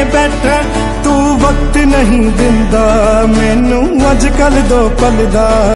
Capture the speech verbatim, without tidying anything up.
बैठा तू वक्त नहीं दिंदा मैनू अजकल दो पल दा।